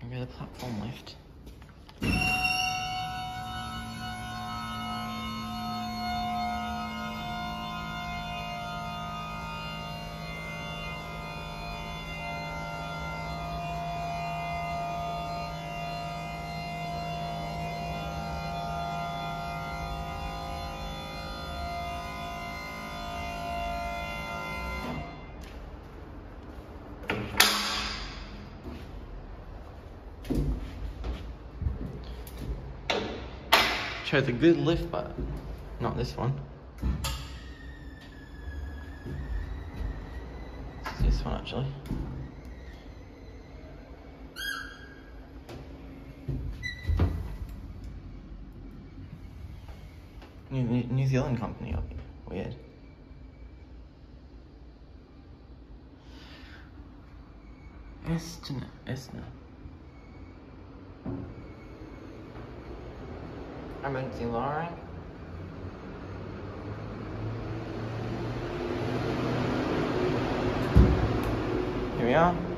Maybe the platform lift. Chose a good lift, but not this one. It's this one actually. New Zealand company, weird. Vestner. Emergency lowering. Here we are.